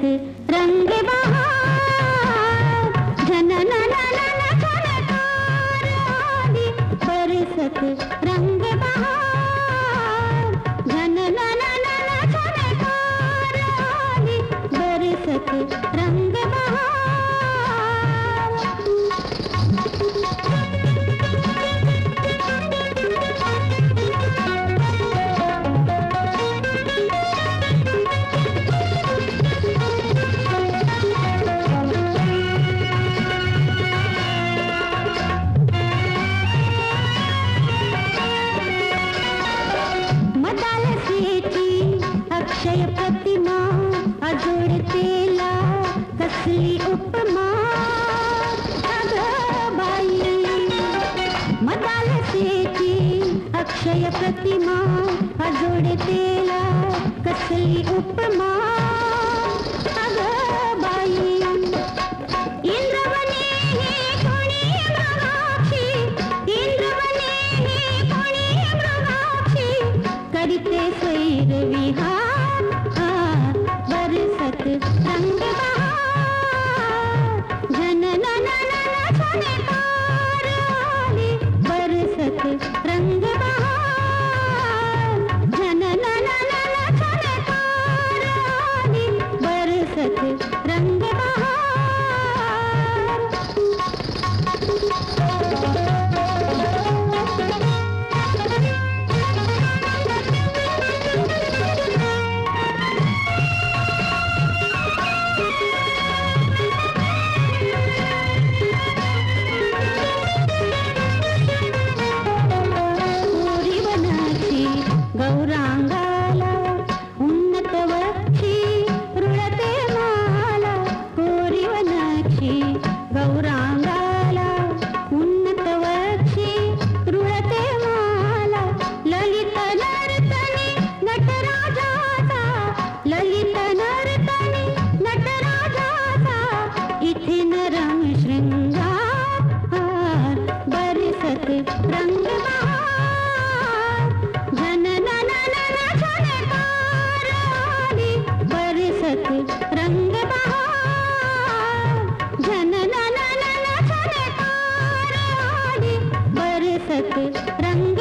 रंग बहार झननननन झनकार आली बरसत रंग बहार झननननन झनकार आली बरसत रंग बहार अक्षय प्रतिमा अजोडतेला कसली उपमा अगं बाई मदालसेची अक्षय प्रतिमा अजोडतेला कसली उपमा अगं बाई इंद्रवने हे कोणी मृगाक्षी इंद्रवने हे कोणी मृगाक्षी करीते स्वैर विहार रंग बहार झननननन झनकार आली बरसत रंग बहार झननननन झनकार आली बरसत रंग गौरांगाला उन्नत वक्षी रुळते माला कोरीवनाक्षी गौरांगाला उन्नत वक्षी रुळते माला ललित नर्तनी नटराजाचा ललित नर्तनी नटराजाचा इथे नरम शृंगार बरसत रंग रंग बहार झननननन झनकार आली बरसत रंग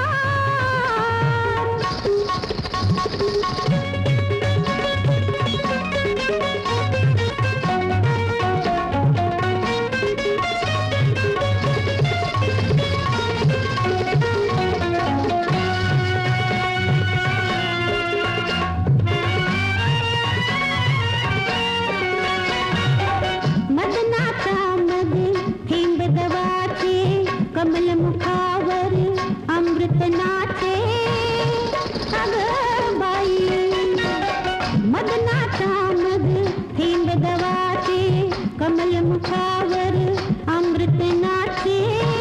कमल मुखावर अमृत नाचे अगं बाई मदनाचा मद थेंब दवाचे कमल मुखावर अमृत नाचे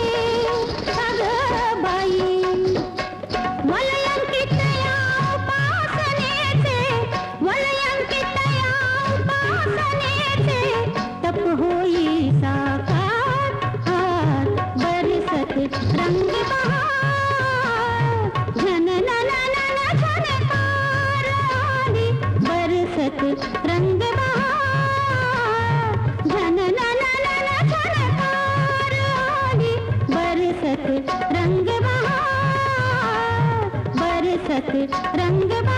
अगं बाई वलयांकित या उपासनेचे वलयांकित या उपासनेचे तप होई साकार रंग बहार झननननन झनकार आली बरसत रंग बहार झननननन झनकार आली बरसत रंग बहार बरसत रंग बहार